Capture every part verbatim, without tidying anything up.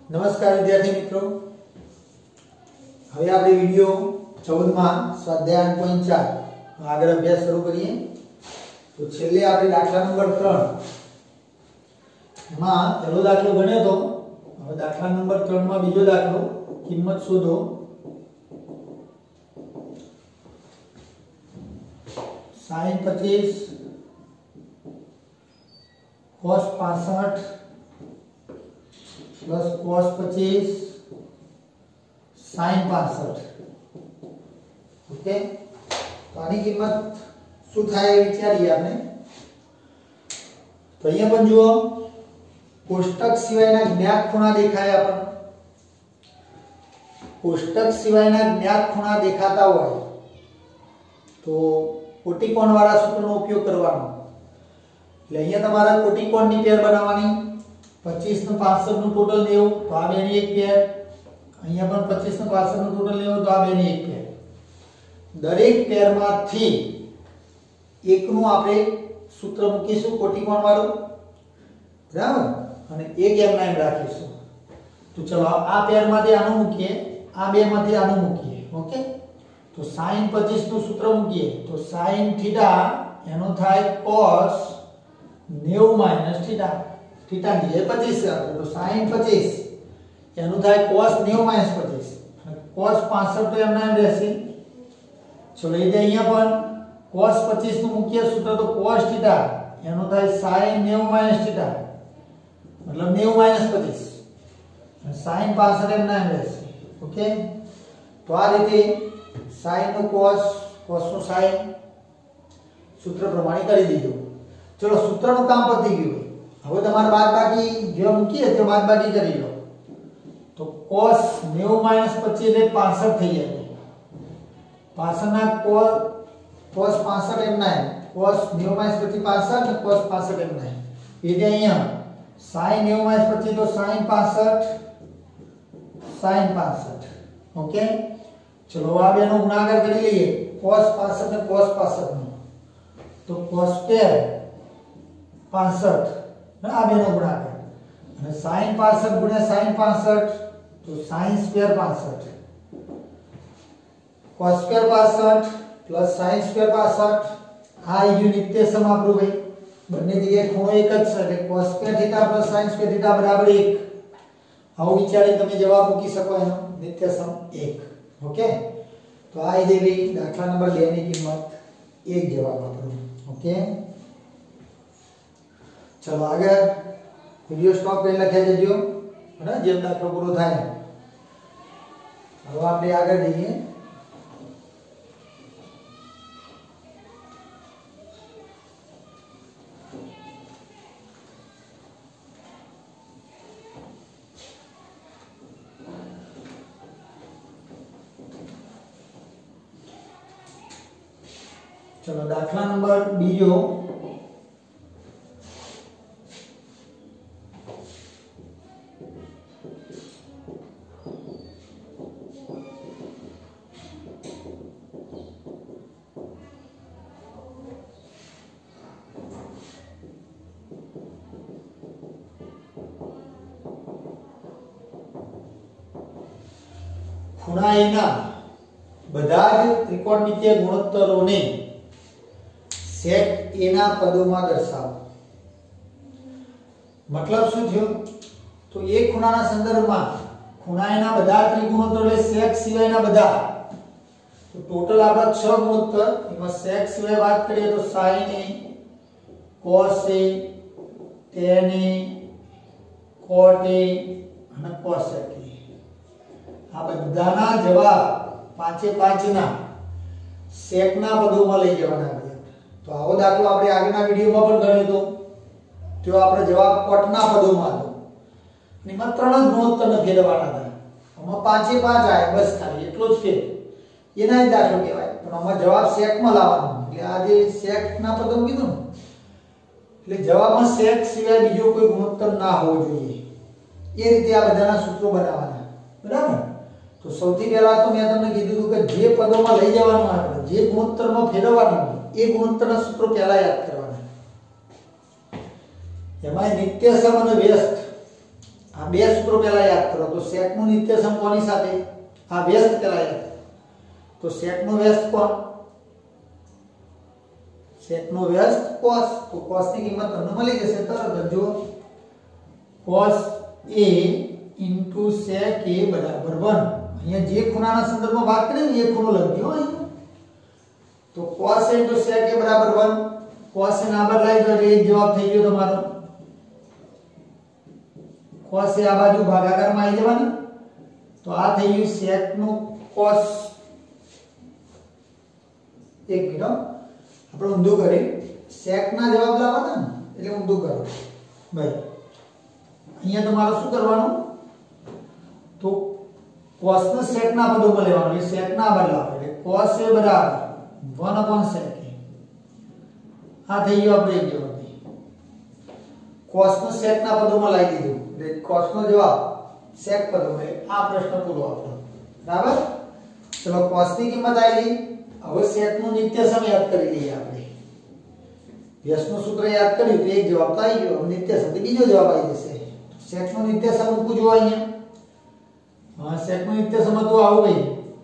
नमस्कार विद्यार्थी मित्रों, હવે આપણે વિડિયો चौदह માં સ્વાધ્યાય आठ पॉइंट चार આગળ અભ્યાસ શરૂ કરીએ। તો છેલ્લે આપણે દાખલા નંબર तीन માં પહેલો દાખલો ગણ્યો તો। હવે દાખલા નંબર तीन માં બીજો દાખલો, કિંમત શોધો। sin पच्चीस cos पैंसठ प्लस cos पच्चीस sin पैंसठ। ओके, तो आनी किंमत शू थाय विचारीए आपने। तो अहींया पण जुओ, कोष्टक सिवायना ज्ञात खूणा देखाय आपणे। कोष्टक सिवायना ज्ञात खूणा देखाता होय तो कोटिकोण वाला सूत्रनो उपयोग करवानो। એટલે અહીંયા તમારે કોટિકોણની પેર બનાવવાની। पच्चीस નું पैंसठ નું ટોટલ લેવું તો આ બેની એક પેર, અહીંયા પણ पच्चीस નું पैंसठ નું ટોટલ લેવું તો આ બેની એક પેર। દરેક પેરમાંથી એકનું આપણે સૂત્ર મૂકીશું કોટિકોણ વાળું, બરાબર, અને એક એમના એમ રાખીશું। તો ચલો આ પેરમાંથી આનું મૂકીએ, આ બેમાંથી આનું મૂકીએ। ઓકે, तो sin पच्चीस નું સૂત્ર મૂકીએ તો sin थीटा એનો થાય cos नब्बे माइनस थीटा। थीटा ની पच्चीस છે તો sin पच्चीस એનું થાય cos नब्बे माइनस पच्चीस અને cos पैंसठ તો એમના એમ રહેશે। ચલો એ દે અહીંયા પણ cos पच्चीस નું મુખ્ય સૂત્ર તો cos थीटा એનો થાય sin नब्बे माइनस थीटा मतलब नब्बे माइनस पच्चीस અને sin पैंसठ એમના એમ રહેશે। ઓકે, તો આ રીતે sin નો cos, cos નો sin सूत्र प्रमाणे કરી દીધું। चलो सूत्रનું કામ પતી ગયું। હવે તમારે બાદબાકી જે મૂકીએ તે બાદબાકી કરી લો। તો cos नब्बे माइनस पच्चीस એટલે पैंसठ થઈ જાય। पैंसठ ના cos cos पैंसठ એમના એમ, cos नब्बे माइनस पच्चीस पैंसठ અને cos पैंसठ એમના એમ। એટલે અહીંયા sin नब्बे माइनस पच्चीस તો sin पैंसठ sin पैंसठ। ओके, चलो आ बेनो गुणाकार કરી લઈએ। cos पैंसठ ને cos पैंसठ નો तो cos स्क्वायर पैंसठ ને આ બેનો ગુણાકાર અને sin पैंसठ ગુણ્યા sin पैंसठ तो sin स्क्वायर पैंसठ। cos स्क्वायर पैंसठ प्लस sin स्क्वायर पैंसठ आ यू नित्य सम આપણું ભાઈ બંને જગ્યાએ ખૂણો એક જ છે એટલે cos square theta plus sin square theta बराबर एक। આવું વિચારી તમે જવાબ મૂકી શકો એનો નિત્ય સમ एक। ओके, तो आ देवी दाखला नंबर दो ની કિંમત एक जवाब આપણો। ओके, चलो आगे वीडियो स्टॉप पे लखा देजो है जेम दाखलो पूरो थाय। હવે આપણે આગળ જઈએ। चलो दाखला नंबर बीजो, ખૂણા એના બધા જ ત્રિકોણમિતીય ગુણોત્તરોને सेट ए ना पदों में दर्शाओ। मतलब શું થયું તો એક ખૂણાના સંદર્ભમાં ખૂણાના બધા ત્રિગુણોત્તર એટલે sec સિવાયના બધા તો ટોટલ આપડા छह ગુણોત્તર એમાં sec સિવાય વાત કરીએ તો sin a cos a tan a cot a અને cosec a। આ બધાના જવાબ પાંચે પાંચના sec ના પદોમાં લઈ જવાના। तो आवो दाखलो આપણે આગળના વિડિયોમાં પણ ગણ્યો તો તો આપણો જવાબ કોટના પદોમાં હતો અને એમાં ત્રણ જ ગુણોત્તરને ફેરવવાના હતા। આમાં પાંચે પાંચ આયા બસ ખાલી એટલો જ ફેર, એના જ દાખલો કહેવાય। પણ આમાં જવાબ સેકમાં લાવવાનો એટલે આ જે સેકના પદો કીધું ને એટલે જવાબમાં સેક સિવાય બીજો કોઈ ગુણોત્તર ના હોવો જોઈએ એ રીતે આ બધાના સૂત્રો બનાવવાના, બરાબર। તો સૌથી પહેલા તો મેં તમને કીધું કે જે પદોમાં લઈ જવાનું આપણે જે ગુણોત્તરમાં ફેરવવાનું એ ગુણોત્તરના સૂત્રો પહેલા યાદ કરવાના। એમાં નિત્ય સમ અને વ્યસ્ત આ બે સૂત્રો પહેલા યાદ કરો તો sec નું નિત્યસમ કોની સાથે આ વ્યસ્ત પહેલા યાદ તો sec નો વ્યસ્ત કોણ sec નો વ્યસ્ત cos તો cos ની કિંમત તમને મળી જશે તરત જ જો cos a * sec a બરાબર એક અહીંયા જે ખૂણાના સંદર્ભમાં વાત કરી ને એ ખૂણો લખ્યો અહીંયા તો cos a * sec a બરાબર એક cos a ના બદલાય તો એ જવાબ થઈ ગયો તમારો cos a આ બાજુ ભાગાકારમાં આવી જવાનું તો આ થઈ ગયું sec નું cos એક મિનિટ આપણે ઊંધું કરી sec ના જવાબ લાવવાના ને એટલે ઊંધું કરો ભાઈ અહીંયા તમારે શું કરવાનું તો cos ને sec ના પદોમાં લેવાનું એટલે sec ના બદલાવ એટલે cos a બરાબર એક / sec a આ થઈ ગયો આપણે એક જવાબ cos ને sec ના પદોમાં લાવી દીધું એટલે cos નો જવાબ sec પદોમાં આ પ્રશ્ન પૂરો આપણો બરાબર ચલો cos ની કિંમત આવી હવે sec નું નિત્યસમ યાદ કરી લઈએ આપણે વ્યસ્તનું સૂત્ર યાદ કર્યું તો એક જવાબ તો આવી ગયો નિત્યસમ તો બીજો જવાબ આવી જશે sec નું નિત્યસમ મૂકવું જો અહીંયા હા sec નું નિત્યસમ તો આવું ભાઈ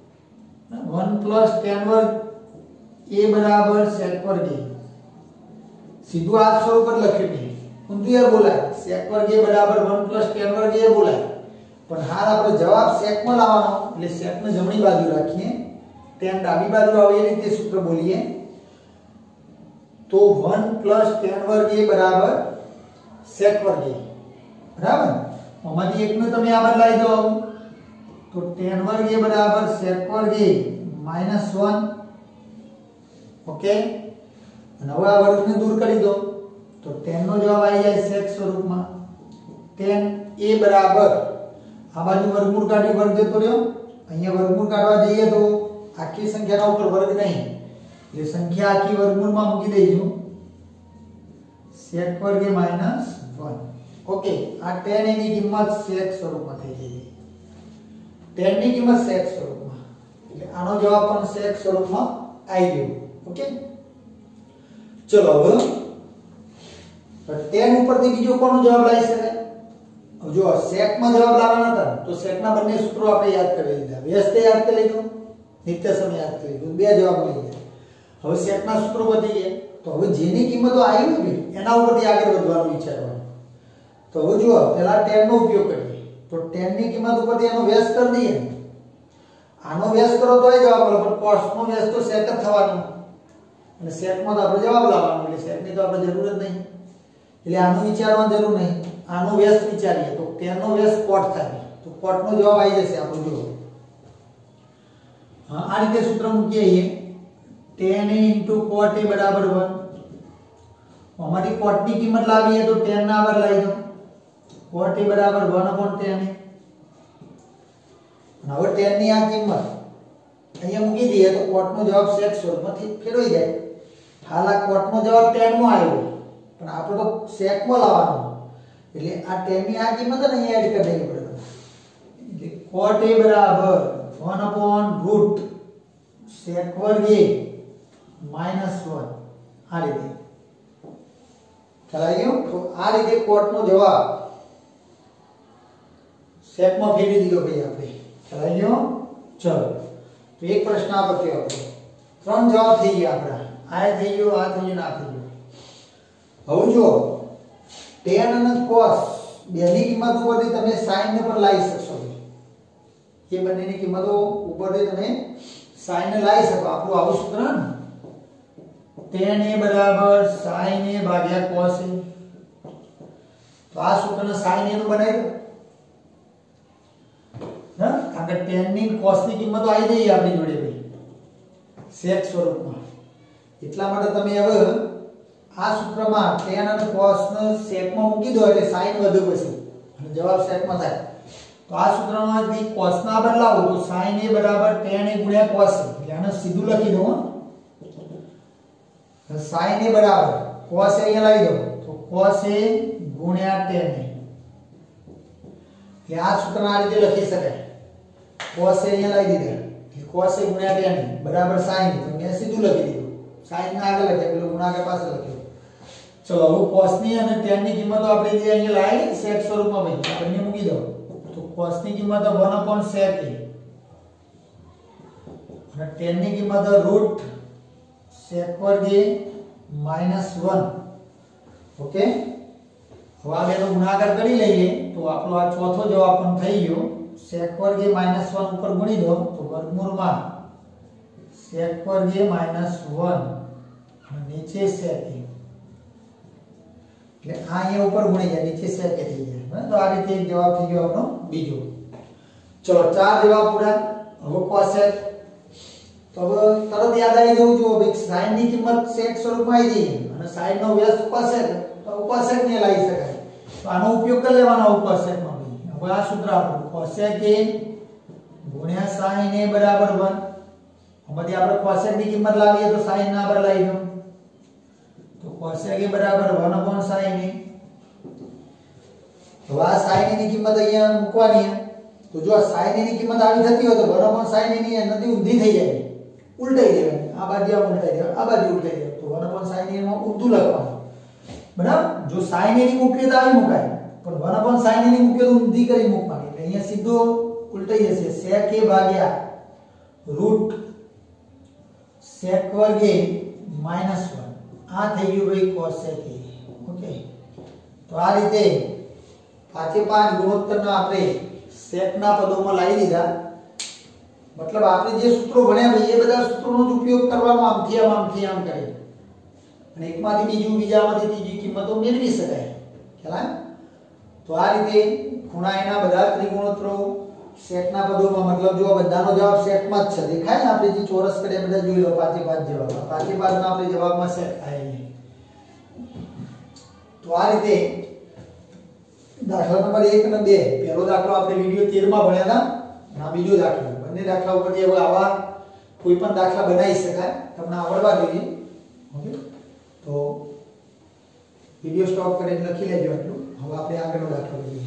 એક + tan વર્ગ a બરાબર sec વર્ગ a સીધું આ સ્વરૂપ પર લખ્યું છે ઊંધું એ બોલાય sec વર્ગ a બરાબર એક + tan વર્ગ a બોલાય પણ હાલ આપણે જવાબ sec માં લાવવાનો એટલે sec ને જમણી બાજુ રાખીએ tan ડાબી બાજુ આવે એ રીતે સૂત્ર બોલીએ તો એક + tan વર્ગ a બરાબર sec વર્ગ a બરાબર આમાંથી એકને તમે આ બદલાઈ દો તો tan વર્ગ a બરાબર sec વર્ગ a - એક ઓકે અને હવે આ વર્ગને દૂર કરી દો તો tan નો જવાબ આવી જાય sec સ્વરૂપમાં tan a બરાબર આ બાજુ વર્ગમૂળ કાઢી વર્ગ જતો રહ્યો અહીંયા વર્ગમૂળ કાઢવા જઈએ તો આખી સંખ્યાના ઉપર વર્ગ નહીં એટલે સંખ્યા આખી વર્ગમૂળમાં મૂકી દઈશું sec વર્ગ a - એક ઓકે આ tan a ની કિંમત sec સ્વરૂપમાં થઈ ગઈ tan ની કિંમત sec સ્વરૂપમાં એટલે આનો જવાબ પણ sec સ્વરૂપમાં આવી ગયો ઓકે ચલો હવે tan ઉપરથી બીજો કોનો જવાબ લાવી શકાય જો sec માં જવાબ લાવવાના હતા તો sec ના બંને સૂત્રો આપણે યાદ કરી લીધા વ્યસ્ત યાદ કરી લીધું નિત્યસમ યાદ કરી લીધું બે જવાબ મળી ગયા હવે sec ના સૂત્રો બધી ગયા તો હવે જેની કિંમતો આવી હોય એના ઉપરથી આગળ વધવાનું વિચારવાનું તો હવે જુઓ પહેલા tan નો ઉપયોગ કરીએ તો tan ની કિંમત ઉપરથી એનો વ્યસ્ત કરી દઈએ આનો વ્યસ્ત કરો તોય જવાબ મળે પણ cos નો વ્યસ્ત તો sec જ થવાનો અને sec માં તો આપણે જવાબ લાવવાનો એટલે sec ની તો આપણે જરૂર જ નહીં એટલે આનું વિચારવાની જરૂર નહીં આનો વ્યસ્ત વિચારીએ તો tan નો વ્યસ્ત cot થાય તો cot નો જવાબ આવી જશે આપણો જો હા આ રીતે સૂત્ર મૂકીએ અહીં tan a * cot a બરાબર એક આમાંથી cot ની કિંમત લાવીએ તો tan ના બરાબર લઈ દો cot a બરાબર એક / tan a હવે tan ની આ કિંમત અહીંયા મૂકી દઈએ તો cot નો જવાબ sec સ્વરૂપમાંથી ફેરવાઈ જાય હાલ આ cot નો જવાબ tan માં આવ્યો પણ આપણે તો sec માં લાવવાનો એટલે આ tan ની આ કિંમત ને અહીંયા એડ કરી દેવી પડે એટલે cot a બરાબર એક / sec વર્ગ a - એક આ રીતે ખ્યાલ આવ્યો તો આ રીતે cot નો જવાબ sec માં ફેરવી દીધો ભાઈ આપણે ખ્યાલ આવ્યો ચલો તો એક પ્રશ્ન આ પત્યો આપણે ત્રણ જવાબ થઈ ગયા આપણા આ થઈ ગયો આ થઈ ગયો આ થઈ ગયો હવે જો tan અને cos બેની કિંમત ઉપરથી તમે sin ને પણ લાવી શકશો એ બંનેની કિંમતો ઉપરથી તમે sin ને લાવી શકો આપણું આવું સૂત્ર ને tan a બરાબર sin a ભાગ્યા cos a તો આ સૂત્રને sin a નું બનાવી દો હા કારણ કે tan ની cos ની કિંમતો આવી જઈ આપણી જોડે ભાઈ sec સ્વરૂપમાં એટલા માટે તમે હવે આ સૂત્રમાં tan અને cos ને sec માં મૂકી દો એટલે sin વધુ પછી અને જવાબ sec માં થાય તો આ સૂત્રમાંથી cos ના બદલાવો તો sin a બરાબર tan a ગુણ્યા cos a એટલે આને સીધું લખી દો sin a બરાબર cos a અહીંયા લાવી દો તો cos a ગુણ્યા tan a એટલે આ સૂત્રને આ રીતે લખી શકાય cos a અહીંયા લાવી દીધા એટલે cos a ગુણ્યા tan a બરાબર sin a તો મેં સીધું લખી દીધું sin ના આગળ લખ્યા પેલો ગુણાકાર પાછળ લખ્યો चलो હવે cos ની અને tan ની કિંમતો આપણે જે અહીંયા લાવી sec સ્વરૂપમાં ભાઈ આપણે મૂકી દો તો cos ની કિંમત one upon sec a અને tan ની કિંમત root sec વર્ગ a minus one ઓકે હવે આ બેનો ગુણાકાર કરી લઈએ તો આપણો આ ચોથો જવાબ પણ થઈ ગયો sec વર્ગ a minus one ઉપર ગુણી દો તો વર્ગમૂળમાં sec વર્ગ a minus one અને નીચે sec a એટલે આ અહીંયા ઉપર ગુણી જાય નીચે sec a થઈ જાય બરાબર તો આ રીતે એક જવાબ થઈ ગયો આપણો બીજો ચલો ચાર જવાબ પૂરા હવે cosec તો હવે તરત યાદ આવી જવું જોઈએ ભાઈ sin ની કિંમત sec સ્વરૂપમાં આવી જઈએ અને sin નો વ્યસ્ત cosec તો cosec ને લઈ શકાય તો આનો ઉપયોગ કરી લેવાનો cosec માં ભાઈ હવે આ સૂત્ર આપણું cosec a ગુણ્યા sin a બરાબર one આમાંથી આપણે cosec ની કિંમત લાવીએ તો sin ના બરાબર લઈ દો તો cosec a બરાબર one upon sin a તો આ sin a ની કિંમત અહીંયા મૂકવાની તો જો sin a ની કિંમત આવી થતી હોય તો one upon sin a ની નદી ઊંધી થઈ જાય ઉલટાઈ દેવાની આ બાજુ આ ઉલટાઈ દેવાની આ બાજુ ઉલટાઈ દેવાની તો one upon sin a માં ઊંધું લખવાનું બરાબર જો sin a ની મૂકીએ તો આવી મુકાય પણ one upon sin a ની મૂકીએ તો ઊંધી કરી મૂકવાની એટલે અહીંયા સીધો ઉલટાઈ જશે sec a ભાગ્યા root sec વર્ગ a minus one આ થઈ ગયું ભાઈ cosec a ઓકે તો આ રીતે પાંચે પાંચ ગુણોત્તરના આપણે sec ના પદોમાં લાવી દીધા मतलब आपने જે સૂત્રો ભણ્યા ભાઈ એ બધા સૂત્રોનો જ ઉપયોગ કરવાનો આમથી આમ આમથી આમ કરે અને એકમાંથી બીજું બીજામાંથી ત્રીજી કિંમતો મેળવી શકાય ખ્યાલ તો આ રીતે ખૂણા એના બધા ત્રિગુણોત્તરો સેટના પદોમાં મતલબ જો બધાનો જવાબ સેટમાં જ છે દેખાય ને આપણે જે ચોરસ કર્યા બધા જોઈ લો પાંચે પાંચ જવાબ પાંચે પાંચના આપણે જવાબમાં સેટ થાય તો આ રીતે દાખલા નંબર એક અને બે પહેલો દાખલો આપણે વિડિયો તેર માં ભણ્યા હતા અને આ બીજો દાખલો બંને દાખલા ઉપરથી હવે આવા કોઈ પણ દાખલા બનાવી શકાય તમને આવડવા જોઈએ ઓકે તો વિડિયો સ્ટોપ કરીને લખી લેજો આટલું હવે આપણે આગળનો દાખલો લઈએ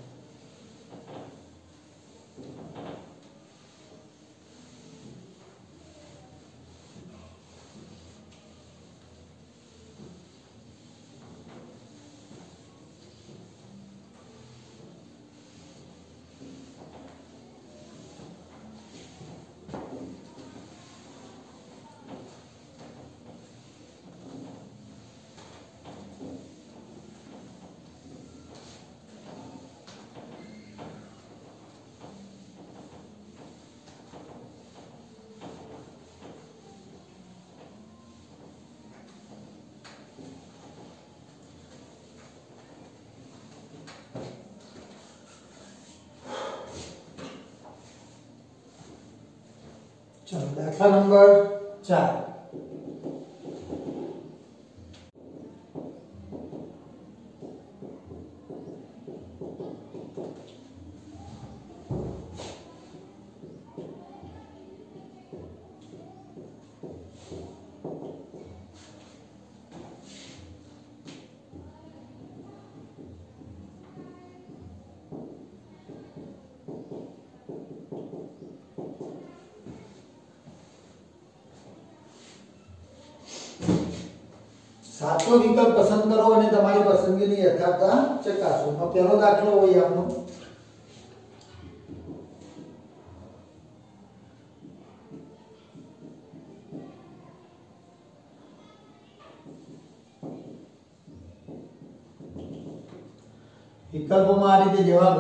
चलो दाखला नंबर चार सातों विकल्प पसंद करो અને તમારી પસંદગીની યથાર્થતા ચકાસો તો પહેલો દાખલો હોય આપણો વિકલ્પોમાં આ રીતે જવાબ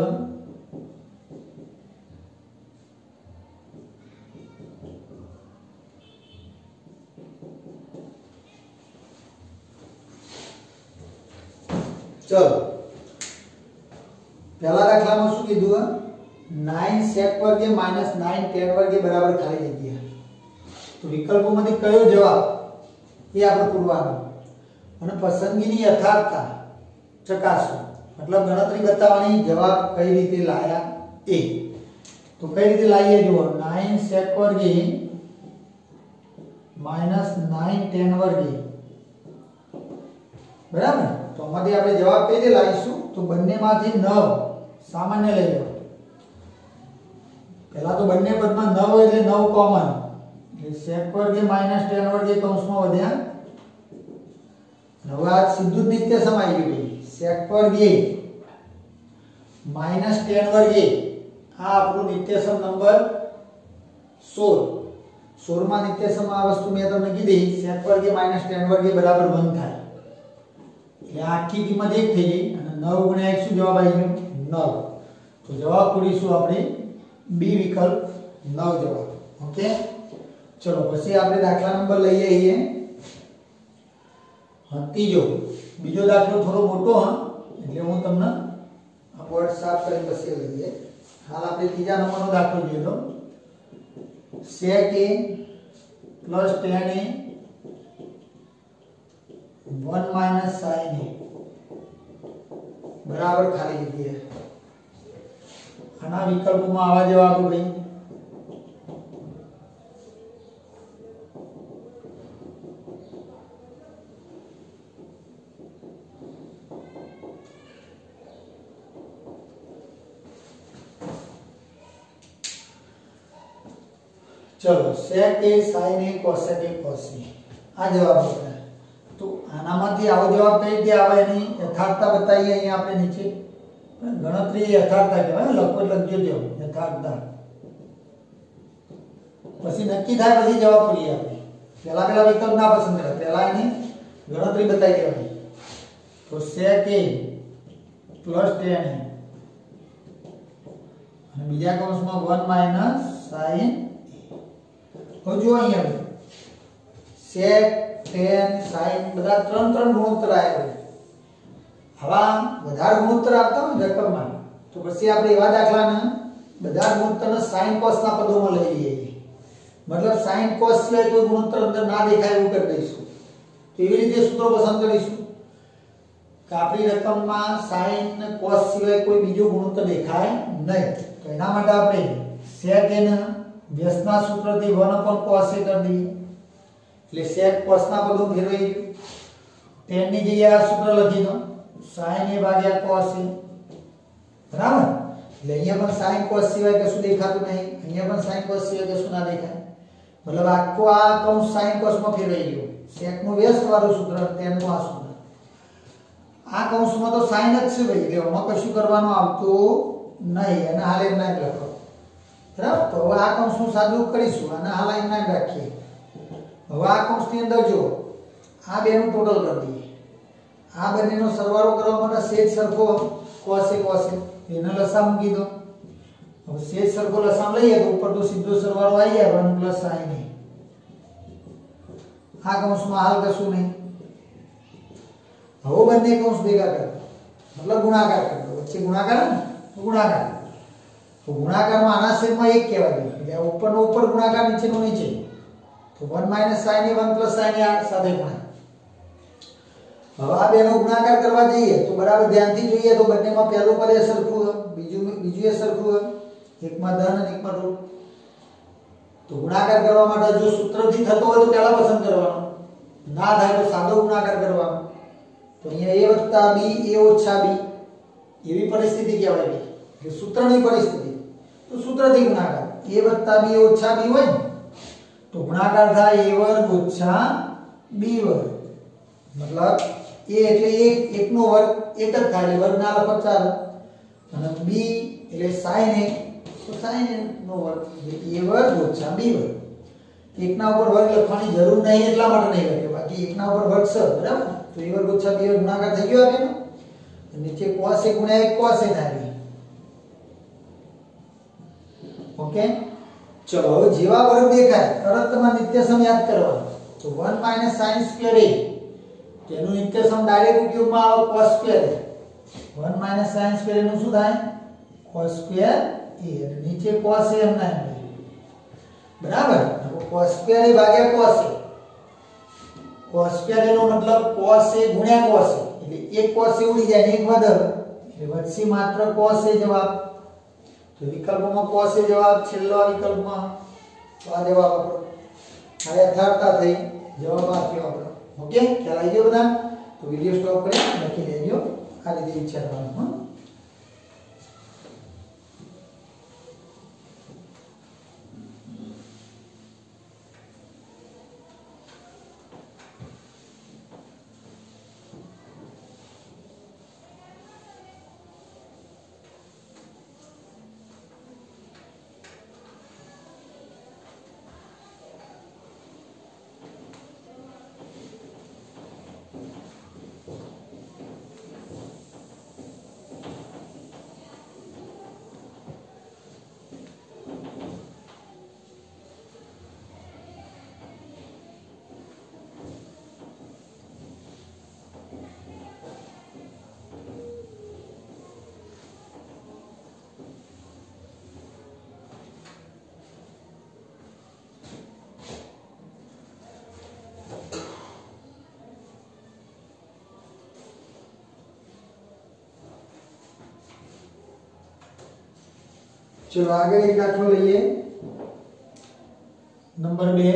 चलो पहला दाखला में शू कीधु नाइन sec वर्ग माइनस नाइन tan वर्ग बराबर खाली जग्या तो विकल्पों में कयो जवाब ये आपणे पूरवानो અને પસંદગીની યથાર્થતા ચકાસો मतलब ગણતરી બતાવવાની જવાબ કઈ રીતે લાયા એ તો કઈ રીતે લાવીએ જુઓ नाइन sec वर्ग माइनस नाइन tan वर्ग बराबर तो आमांथी आपणे जवाब कई રીતે લાવીશું तो બંનેમાંથી नौ सामान्य લઈ લો પહેલા તો બંને પદમાં नौ એટલે नौ કોમન એટલે sec વર્ગ માઈનસ tan વર્ગ કૌંસમાં વધ્યા હવે આ સીધું જ નિત્યસમ આવી ગયું ભાઈ sec વર્ગ a માઈનસ tan વર્ગ a આ આપણું નિત્યસમ નંબર સોળ સોળ માં નિત્યસમ આ વસ્તુ મેં તમને કીધી sec વર્ગ a માઈનસ tan વર્ગ a બરાબર એક થાય એટલે આખી કિંમત એક થઈ ગઈ અને નવ ગુણ્યા એક શું જવાબ આવી ગયો નવ તો જવાબ પૂરીશું આપણે બી વિકલ્પ નવ જવાબ ઓકે ચલો પછી આપણે દાખલા નંબર લઈએ અહીંયા હા ત્રીજો બીજો દાખલો થોડો મોટો હા એટલે હું તમને આ બોર્ડ સાફ કરીને પછી લઈએ હાલ આપણે ત્રીજા નંબરનો દાખલો જોઈએ તો sec a plus tan a one minus sin a બરાબર ખાલી જગ્યા આના વિકલ્પોમાં આવા જવાબો ભાઈ चलो sec a sin a cosec a cos a આ જવાબ બતાવ્યા તો આનામાંથી આવો જવાબ કઈ રીતે આવે એની યથાર્થતા બતાવીએ અહીંયા આપણે નીચે ગણતરી યથાર્થતા કહેવાય લખો લખજો જો યથાર્થતા પછી નક્કી થાય પછી જવાબ પૂરી આપે પહેલા પહેલા વિકલ્પ ના પસંદ કરે પહેલા એની ગણતરી બતાવી દેવાની તો sec a plus tan a અને બીજા કૌંસમાં one minus sin હવે જો અહીંયા sec tan sin બધા ત્રણ ત્રણ ગુણોત્તર આવ્યા હવા વધારે ગુણોત્તર આપતા હોય રકમમાં તો પછી આપણે એવા દાખલાના બધા ગુણોત્તરને sin cos ના પદોમાં લઈ લઈએ મતલબ sin cos સિવાય કોઈ ગુણોત્તર અંદર ના દેખાય એવું કરી દઈશું તો એવી રીતે સૂત્રો પસંદ કરીશું કે આપણી રકમમાં sin cos સિવાય કોઈ બીજો ગુણોત્તર દેખાય નહીં તો એના માટે આપણે sec a ને વ્યસ્તના સૂત્રથી one upon cos a કરી દઈએ એટલે sec cos ના પદો ફેરવાઈ ગયું tan ની જગ્યાએ આ સૂત્ર લખી દો sin a ભાગ્યા cos a બરાબર એટલે અહીંયા પણ sin cos સિવાય કશું દેખાતું નહીં અહીંયા પણ sin cos સિવાય કશું ના દેખાય મતલબ આખો આ કૌંસ sin cos માં ફેરવાઈ ગયો sec નું વ્યસ્ત વાળું સૂત્ર tan નું આ સૂત્ર આ કૌંસમાં તો sin જ છે ભાઈ એટલે આમાં કશું કરવાનું આવતું નહીં અને હાલ એમ ના લખો બરાબર તો હવે આ કૌંસનું સાદુરૂપ કરીશું અને હાલ એમ ના રાખીએ હવે આ કૌંસની અંદર જો આ બેનું ટોટલ કરી દઈએ આ બંનેનો સરવાળો કરવા માટે સેજ સરખો cos a cos a એનો લસા મૂકી દો હવે સેજ સરખો લસા લઈએ તો ઉપર તો સીધો સરવાળો આવી જાય one plus sin a આ કૌંસમાં હાલ કશું નહીં હવે બંને કૌંસ ભેગા કરો મતલબ ગુણાકાર કરો વચ્ચે ગુણાકાર ને તો ગુણાકાર તો ગુણાકારમાં આના છેદમાં એક કહેવાય એટલે ઉપરનો ઉપર ગુણાકાર નીચેનો નીચે તો one minus sin a one plus sin a સાથે ગુણાય હવે આ બેનો ગુણાકાર કરવા જઈએ તો બરાબર ધ્યાનથી જોઈએ તો બંનેમાં પહેલું પદ એ સરખું હોય બીજું બીજું એ સરખું હોય એકમાં ધન અને એકમાં ઋણ તો ગુણાકાર કરવા માટે જો સૂત્રથી થતો હોય તો પહેલા પસંદ કરવાનો ના થાય તો સાદો ગુણાકાર કરવાનો તો અહીંયા a + b a - b એવી પરિસ્થિતિ કહેવાય એટલે સૂત્રની પરિસ્થિતિ તો સૂત્રથી ગુણાકાર a + b a - b હોય ને તો ગુણાકાર થાય a વર્ગ ઓછા b વર્ગ મતલબ a એટલે એક એકનો વર્ગ એક જ થાય એટલે વર્ગ ના લખો ચાલે અને b એટલે sin a તો sin a નો વર્ગ એટલે a વર્ગ ઓછા b વર્ગ એકના ઉપર વર્ગ લખવાની જરૂર નહીં એટલા માટે નહીં લખ્યો બાકી એકના ઉપર વર્ગ છે બરાબર તો a વર્ગ ઓછા b વર્ગ ગુણાકાર થઈ ગયો આપેનો નીચે cos a ગુણ્યા એક cos a થાય ઓકે ચલો હવે જેવા વર્ગ દેખાય તરત તમારે નિત્યસમ યાદ કરવાનો તો one minus sin square a તેનું નિત્યસમ ડાયરેક્ટ ઉપયોગમાં આવે cos square a one minus sin square a નું શું થાય cos square a અને નીચે cos a એમ ના એમ બરાબર તો cos square a ભાગ્યા cos a cos square a નો મતલબ cos a ગુણ્યા cos a એટલે એક cos a ઉડી જાય ને એક વધે એટલે વચ્ચે માત્ર cos a જવાબ તો વિકલ્પોમાં cos a જવાબ છેલ્લો વિકલ્પમાં તો આ જવાબ આપણો આ યથાર્થતા થઈ જવાબ આપ્યો આપણો ઓકે ખ્યાલ આવી ગયો બધા તો વિડિયો સ્ટોપ કરી લખી લેજો આ રીતે વિચારવાનું હા चलो आगे एक दाखलो लईए नंबर बे।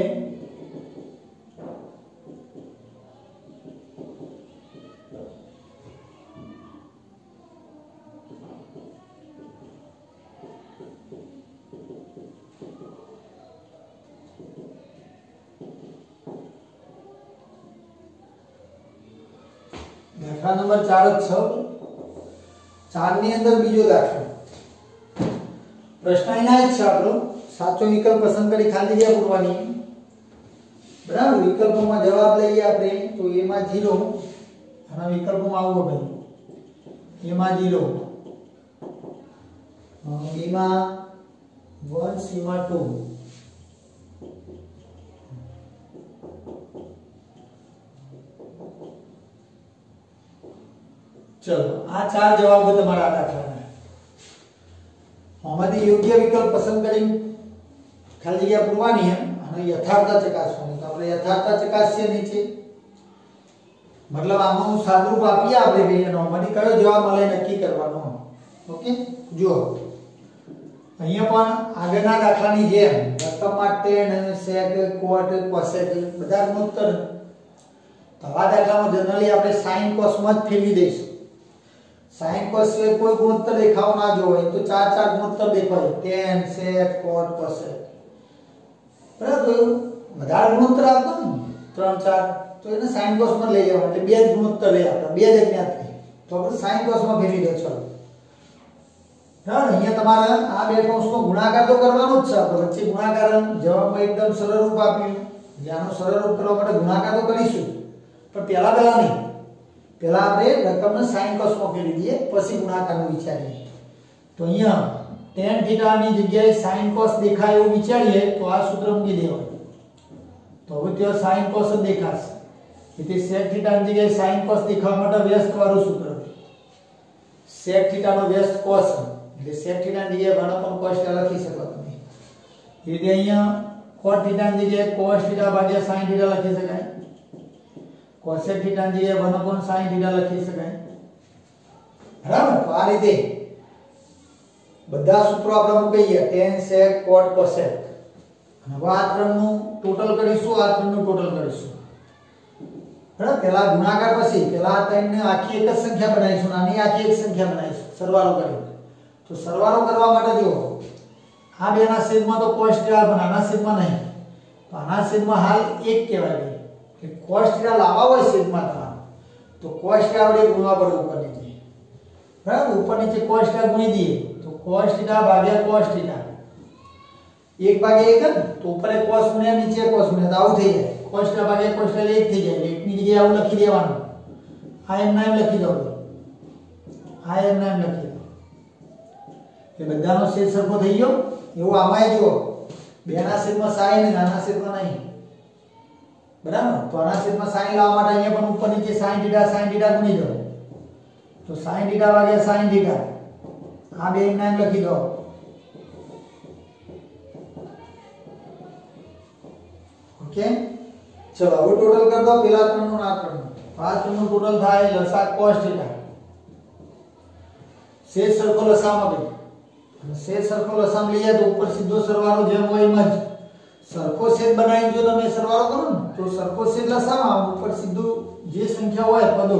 दाखला नंबर चार ज छ। चार ની અંદર બીજો દાખલો प्रश्न एना ज છે આપણો સાચો વિકલ્પ પસંદ કરી ખાલી જગ્યા પૂરવાની બરાબર। વિકલ્પોમાં જવાબ લઈએ આપણે તો a માં ઝીરો અને વિકલ્પોમાં આવો ભાઈ a માં ઝીરો b માં वन c માં टू। चलो आ चार जवाब તમારા દાખલાના આમાંથી યોગ્ય વિકલ્પ પસંદ કરી ખાલી જગ્યા પૂરવાની છે અને યથાર્થતા ચકાસવાની। તો આપણે યથાર્થતા ચકાસીએ નીચે મતલબ આમાં હું સાદુરૂપ આપીએ આપણે બે એનો આમાંથી કયો જવાબ મળે નક્કી કરવાનો। ઓકે જો અહીંયા પણ આગળના દાખલાની જેમ રકમમાં tan sec cot cosec બધા ગુણોત્તર તો આ દાખલામાં જનરલી આપણે sin cos માં જ ફેરવી દઈશું। sin cos से कोई गुणोत्तर देखाव ना जो है तो चार चार गुणोत्तर देखाय tan sec cot cosec बराबर। વધારે ગુણોત્तर આપતો ને ત્રણ ચાર તો એને sin cos માં લઈ જવાનું એટલે બે જ ગુણોત્તર લઈ આપણે બે જ જ્ઞાત થઈ તો આપણે sin cos માં ફેરવી દો। ચલો હા અહીંયા તમારે આ બે કૌંસનો ગુણાકાર તો કરવાનો જ છે આપણે વચ્ચે ગુણાકાર જવાબમાં એકદમ સરળ રૂપ આપ્યું જેનો સરળ રૂપ કરવા માટે ગુણાકાર તો કરીશું પણ પહેલા પહેલા નહીં પહેલા આપણે રકમને sin cos માં ફેરવી દઈએ પછી ગુણાકારનું વિચારીએ। તો અહીંયા tan θ ની જગ્યાએ sin cos દેખાય એવું વિચારીએ તો આ સૂત્ર મૂકી દેવાનું તો હવે ત્યાં sin cos જ દેખાશે એટલે sec θ ની જગ્યાએ sin cos દેખાવા માટે વ્યસ્ત વાળું સૂત્ર sec θ નો વ્યસ્ત cos એટલે sec θ ની જગ્યાએ वन upon cos θ લખી શકો તમે। એટલે અહીંયા cot θ ની જગ્યાએ cos θ ભાગ્યા sin θ લખી શકાય। cosec θ ની જગ્યાએ वन upon sin θ લખી શકાય બરાબર। તો આ રીતે બધા સૂત્રો આપણે મૂકીએ tan sec cot cosec અને હવે આ ત્રણનું ટોટલ કરીશું આ ત્રણનું ટોટલ કરીશું બરાબર। પહેલા ગુણાકાર પછી પહેલા આ ત્રણને આખી એક જ સંખ્યા બનાવીશું અને આની આખી એક સંખ્યા બનાવીશું સરવાળો કરી। તો સરવાળો કરવા માટે જો આ બેના છેદમાં તો cos θ પણ આના છેદમાં નહીં તો આના છેદમાં હાલ એક કહેવાય કે cos θ લાવવા હોય છેદમાં તમારે તો cos θ આપણે ગુણવા પડે ઉપર નીચે બરાબર। ઉપર નીચે cos θ ગુણી દઈએ તો cos θ ભાગ્યા cos θ एक भागे एक तो ऊपर एक cos गुण્યા नीचे cos गुण્યા तो આવું થઈ જાય cos θ ભાગ્યા cos θ એટલે એક થઈ જાય એક ની જગ્યાએ આવું લખી દેવાનું આ એમ નામ લખી દો આ એમ નામ લખી દો કે બધાનો છેદ સરખો થઈ ગયો એવું આમાંય જુઓ બેના છેદમાં sin અને આના છેદમાં નહીં बराबर। तो आना छेदમાં sin लावा માટે અહીંયા પણ ઉપર નીચે sin θ sin θ ગુણી દો तो sin θ ભાગ્યા sin θ આ બે નામ લખી દો। ओके चलो હવે ટોટલ કરી દો પેલા ત્રણનું ના ત્રણનું આ ત્રણનું ટોટલ થાય લસા cos θ છેદ સરખો લસામાં બે અને છેદ સરખો લસામાં લઈએ તો ઉપર સીધો સરવાળો જેમ હોય એમ જ સરખો છેદ બનાવી જો તમે સરવાળો કરો ને તો સરખો છેદ લસામાં ઉપર સીધું જે સંખ્યા હોય પદો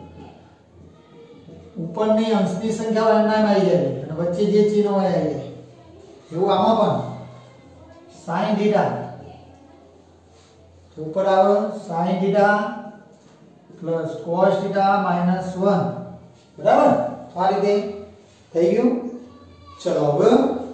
ઉપરની અંશની સંખ્યા હોય એના આવી જાય અને વચ્ચે જે ચિહ્ન હોય આવી જાય એવું આમાં પણ sin θ તો ઉપર આવે sin θ plus cos θ minus one બરાબર। તો આ રીતે થઈ ગયું। ચલો હવે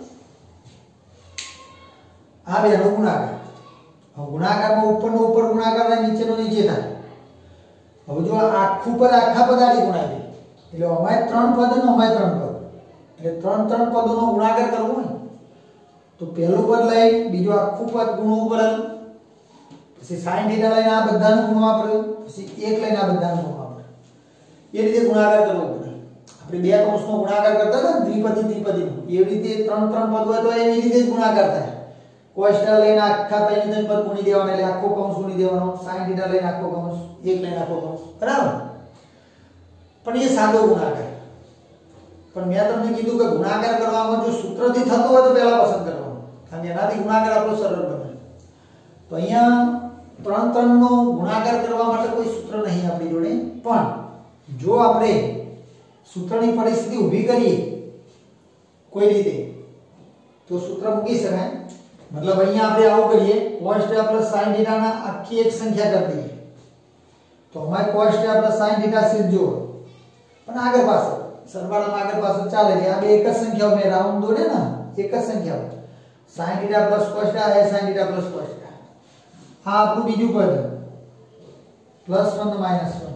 આ બેનો ગુણાકાર હવે ગુણાકારમાં ઉપરનો ઉપર ગુણાકાર થાય નીચેનો નીચે થાય। હવે જો આખું પદ આખા પદ આડી ગુણાય એટલે અમાય ત્રણ પદ અને અમાય ત્રણ પદ એટલે ત્રણ ત્રણ પદોનો ગુણાકાર કરવો હોય તો પહેલું પદ લઈ બીજું આખું પદ ગુણવું પડે પછી sin θ લઈને આ બધાનું ગુણવા પડે પછી એક લઈને આ બધાનું ગુણવા પડે એ રીતે ગુણાકાર કરવો પડે। આપણે બે કૌંસનો ગુણાકાર કરતા હતા દ્વિપદી ત્રિપદીનો એવી રીતે ત્રણ ત્રણ પદ હોય તો એવી રીતે જ ગુણાકાર થાય। cos θ લઈને આખા ત્રણ ત્રણ પદ ગુણી દેવાના એટલે આખો કૌંસ ગુણી દેવાનો sin θ લઈને આખો કૌંસ એક લઈને આખો કૌંસ બરાબર। પણ એ સાદો ગુણાકાર પણ મેં તમને કીધું કે ગુણાકાર કરવામાં જો સૂત્રથી થતો હોય તો પહેલા પસંદ કરવાનું, કારણ કે એનાથી ગુણાકાર આપણો સરળ બને. તો અહીંયા ત્રણ ત્રણ નો ગુણાકાર કરવા માટે કોઈ સૂત્ર નહીં આપણી જોડે, પણ જો આપણે સૂત્રની પરિસ્થિતિ ઊભી કરીએ કોઈ રીતે તો સૂત્ર મૂકી શકાય. મતલબ અહીંયા આપણે આવું કરીએ, cos θ + sin θ ના આખી એક સંખ્યા કરી દઈએ તો અમારે cos θ + sin θ સીધ જુઓ, પણ આગળ પાછળ સરવાળામાં આગળ પાછળ ચાલે છે. આ બે એક જ સંખ્યાઓ મેં રાઉન્ડ દોડે ને, એક જ સંખ્યાઓ sin θ + cos θ એ sin θ + cos θ. આ આપણું બીજું પદ પ્લસ वन માઈનસ वन,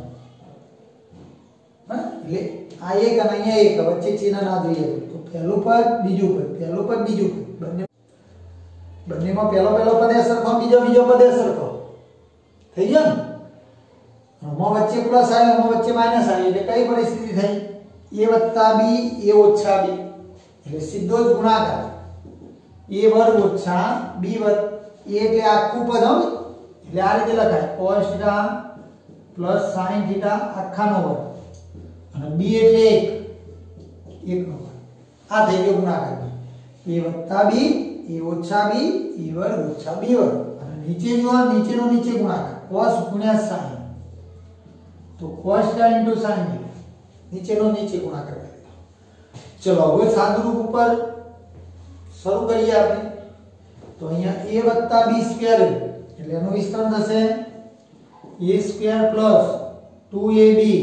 હા એટલે આ એક અને અહીંયા એક વચ્ચે ચિહ્ન ના જોઈએ તો પહેલું પદ બીજું પદ, પહેલું પદ બીજું પદ, બંને બંનેમાં પહેલો પહેલો પદ એ સરખો, બીજો બીજો પદ એ સરખો થઈ ગયો ને. આમાં વચ્ચે પ્લસ આવ્યો, આમાં વચ્ચે માઈનસ આવ્યો એટલે કઈ પરિસ્થિતિ થઈ? a + b a ઓછા b, એટલે સીધો જ ગુણાકાર a વર્ગ ઓછા b વર્ગ. a એટલે આખું પદ હો, એટલે આ રીતે લખાય cos θ + sin θ આખાનો વર્ગ અને b એટલે એક એકનો વર્ગ. આ થઈ ગયો ગુણાકાર. a + b a ઓછા b a વર્ગ ઓછા b વર્ગ. અને નીચે જો નીચેનો નીચે ગુણાકાર cos ગુણ્યા sin, તો cos θ * sin θ નીચેનો નીચે ગુણાકાર કરી દો. ચલો હવે સાદુરૂપ ઉપર શરૂ કરીએ આપણે. તો અહીંયા a + b સ્ક્વેર એટલે એનું વિસ્તરણ થશે a square plus two A B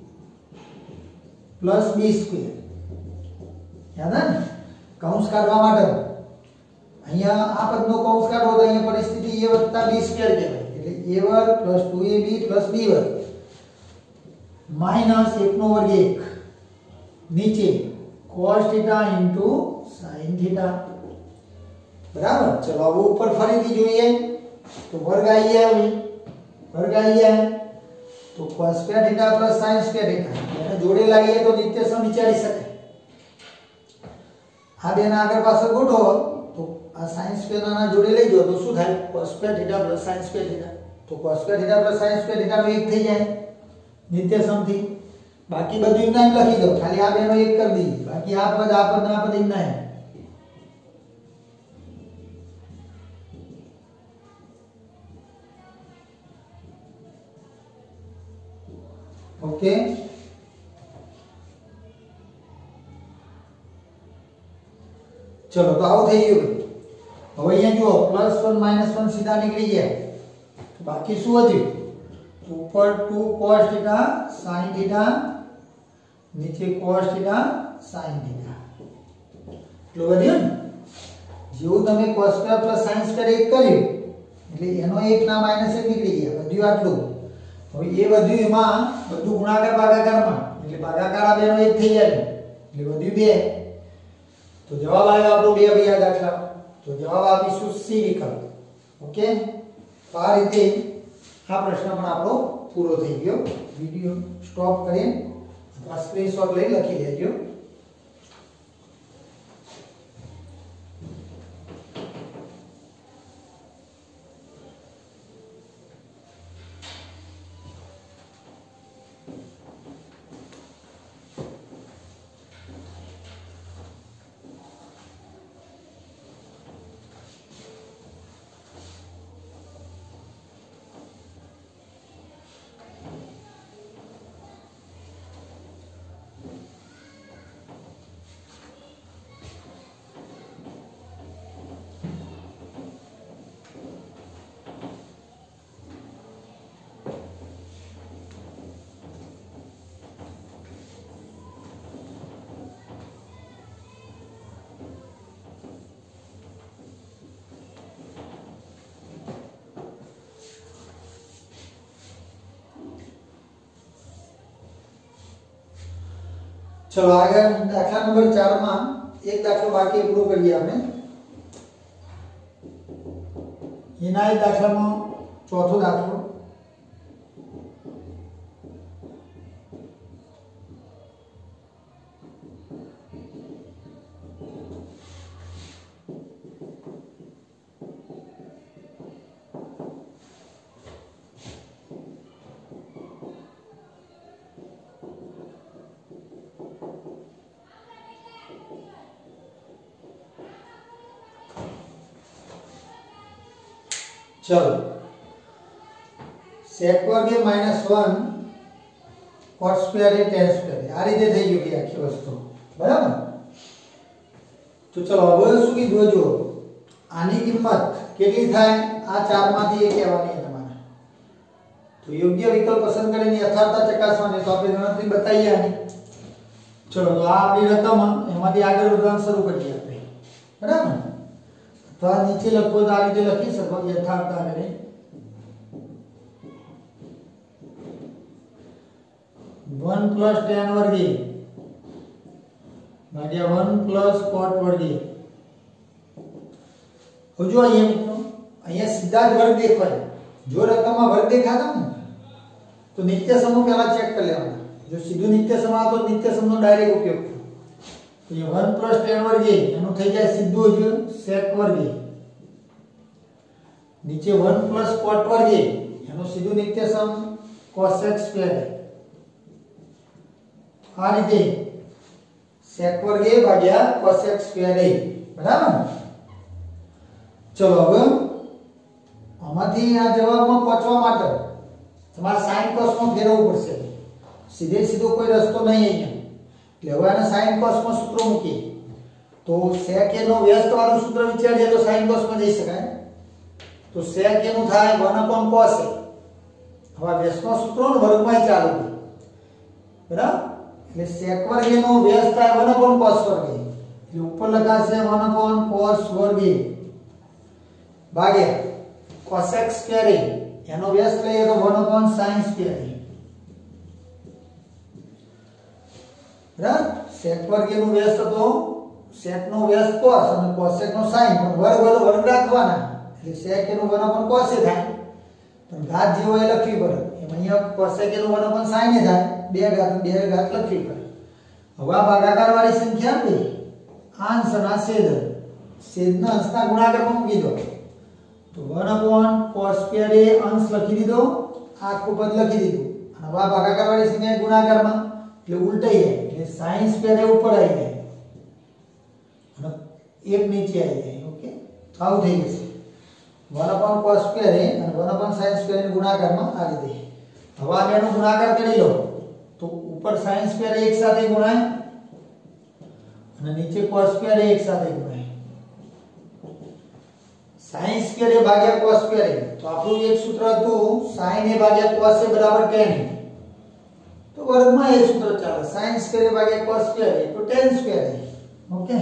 plus b square. યાદ ને કૌંસ કાઢવા માટે અહીંયા આ પદનો કૌંસ કાઢવો તો અહીંયા પરિસ્થિતિ a + b સ્ક્વેર કહેવાય, એટલે a વર્ગ plus two A B plus b વર્ગ માઈનસ એક નો વર્ગ એક નીચે cos θ * sin θ. બરાબર. ચલો હવે ઉપર ફરીથી જોઈએ તો વર્ગ આવી જાય, વર્ગ આવી જાય તો cos સ્ક્વેર θ + sin સ્ક્વેર θ એને જોડે લાવીએ તો નિત્યસમ વિચારી શકાય. આ બેના આગળ પાછળ ગોઠવો તો આ sin સ્ક્વેર ના જોડે લઈ જાઓ તો શું થાય? cos square θ + sin square θ. તો cos સ્ક્વેર θ + sin સ્ક્વેર θ નો એક થઈ જાય નિત્યસમથી. બાકી બધું એમ નામ લખી દો, ખાલી આ બેનો એક કરી દઈએ, બાકી આ પદ આ પદ આ પદ એમ નામ. ઓકે. ચલો તો આવું થઈ ગયું. હવે અહીંયા જુઓ પ્લસ वन માઈનસ वन સીધા નીકળી ગયા, તો બાકી શું વધ્યું? ઉપર टू cos θ sin θ નીચે cos θ sin θ. એટલું વધ્યું ને. જેવું તમે cos square plus sin square એક કર્યું એટલે એનો એક ના માઈનસ એક નીકળી ગયા, વધ્યું આટલું. હવે એ વધ્યું એમાં બધું ગુણાકાર ભાગાકારમાં, એટલે ભાગાકાર આ બેનો એક થઈ જાય એટલે વધ્યું બે. તો જવાબ આવ્યો આપણો બે ભાઈ આ દાખલા. તો જવાબ આપીશું સી વિકલ્પ. ઓકે. તો આ રીતે આ પ્રશ્ન પણ આપણો પૂરો થઈ ગયો. વિડિયો સ્ટોપ કરીને અથવા સ્ક્રીનશોટ લઈ લખી લેજો. चलो आगे दाखला नंबर चार में एक दाखलो बाकी पूरो करिए आपने. एना एक दाखला में चौथो दाखलो चलो sec वर्ग A minus one cot square A tan square आ रीते થઈ ગયું કે આખી વસ્તુ બરાબર। તો ચલો હવે શું કીધું જો આની કિંમત કેટલી થાય આ ચાર માંથી એક કહેવાની છે તમારે। તો યોગ્ય વિકલ્પ પસંદ કરીને યથાર્થતા ચકાસવાની તો આપણે ગણતરી બતાવીએ આની। ચલો તો આ આપણી રકમ એમાંથી આગળ વધવાનું શરૂ કરીએ આપણે બરાબર। तो आ नीचे लखो तो आ रीते लखी सको यथार्थ करे वन प्लस टेन वर्गी भाग्या वन प्लस कॉट वर्गी। अब जो अहिया मित्रों अहिया सीधा ज वर्ग देखाय जो रकम में वर्ग देखाता ने तो नित्य समूह पहला चेक कर लेवाना। जो सीधो नित्य समूह तो नित्य समूह डायरेक्ट उपयोग तो ये वन प्लस टेन वर्गी एनु થઈ જાય સીધું જ sec વર્ગી नीचे वन प्लस cot वर्गी એનો સીધું નિત્ય સમ cosec સ્ક્વેર આ રીતે sec વર્ગી ભાગ્યા cosec સ્ક્વેર બરાબર। ચલો હવે આમાંથી આ જવાબમાં પહોંચવા માટે તમારે sin cos માં ફેરવવું પડશે। સીધે સીધો કોઈ રસ્તો નહીં અહીંયા એટલે હવે આને sin cos માં સૂત્ર મૂકી तो sec a નો વ્યસ્ત વાળું સૂત્ર વિચારીએ તો sin cos માં જઈ શકાય। तो sec a નું થાય वन upon cos a હવે વ્યસ્તનો સૂત્રનો વર્ગમાં ચાલુ બરાબર એટલે sec વર્ગ a નો વ્યસ્ત થાય वन upon cos વર્ગ a એટલે ઉપર લખાશે वन upon cos વર્ગ a ભાગ્યા cosec સ્ક્વેર a એનો વ્યસ્ત લઈએ તો one upon sin square a બરાબર। sec વર્ગ a નું વ્યસ્ત તો sec નો વ્યસ્ત cos અને cosec નો sin પણ વર્ગ વાળો વર્ગ રાખવાના એટલે sec a નું वन upon cos એ થાય પણ ઘાત જે હોય લખવી પડે એમાં અહીંયા cosec a નું वन upon sin એ થાય બે ઘાત બે ઘાત લખવી પડે। હવે આ ભાગાકાર વાળી સંખ્યા આપી અંશ અને છેદ છેદના અંશના ગુણાકારમાં મૂકી દો તો one upon cos square A અંશ લખી દીધો આખું પદ લખી દીધું અને હવે આ ભાગાકાર વાળી સંખ્યા ગુણાકારમાં એટલે ઉલટાઈ જાય એટલે sin સ્ક્વેર એ ઉપર આવી જાય અને એક નીચે આવી જાય। ઓકે તો આવું થઈ જશે वन upon cos स्क्वेर है और वन upon sin स्क्वेर ने गुणाकार में आ रीते। હવે આ બેનો ગુણાકાર કરી લો તો ઉપર sin स्क्वेर एक સાથે ગુણાય અને નીચે cos स्क्वेर एक સાથે ગુણાય। sin स्क्वेर भाग्या cos स्क्वेर तो આપણું એક સૂત્ર હતું sin a ભાગ્યા cos a બરાબર tan તો વર્ગમાં એ સૂત્ર ચાલે sin स्क्वेर ભાગ્યા cos स्क्वेर તો tan स्क्वेर। ओके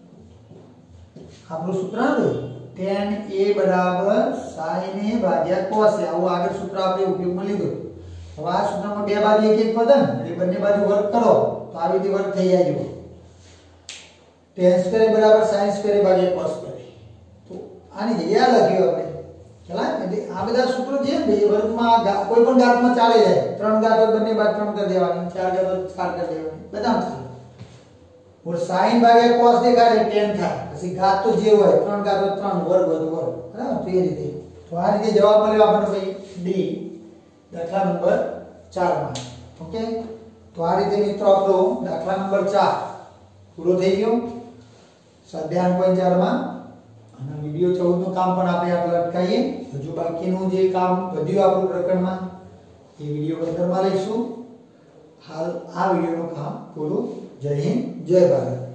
આપણું સૂત્ર હતું tan a बराबर sin a Bhagya cos a આવું આગળ સૂત્ર આપણે ઉપયોગમાં લીધું। હવે આ સૂત્રમાં બે બાજુ એક એક પદ એટલે બંને બાજુ વર્ગ કરો તો આ રીતે વર્ગ થઈ જાય જો tan સ્ક્વેર બરાબર sin સ્ક્વેર ભાગ્યા cos સ્ક્વેર તો આની જગ્યા લખ્યું આપણે ચલા એટલે આ બધા સૂત્રો જે બે વર્ગમાં કોઈ પણ ઘાતમાં ચાલી જાય ત્રણ ઘાત બંને બાજુ ત્રણ કરી દેવાની ચાર ઘાત ચાર કરી દેવાની બધામાં ચાલે और sin भाग्या cos દેખાય tan થાય પછી ઘાત તો જે હોય ત્રણ ઘાત ત્રણ વર્ગ વધુ વર્ગ બરાબર તો એ રીતે તો આ રીતે જવાબ મળ્યો આપણને ભાઈ ડી દાખલા નંબર ચાર માં। ઓકે તો આ રીતે મિત્રો આપણો દાખલા નંબર ચાર પૂરો થઈ ગયો સ્વાધ્યાય આઠ પોઈન્ટ ચાર માં અને વિડિયો ચૌદ નું કામ પણ આપણે આટલું અટકાવીએ હજુ બાકીનું જે કામ વધ્યું આપણું પ્રકરણમાં એ વિડિયો પંદર માં લઈશું। હાલ આ વિડિયોનું કામ પૂરું। जय हिंद जय भारत।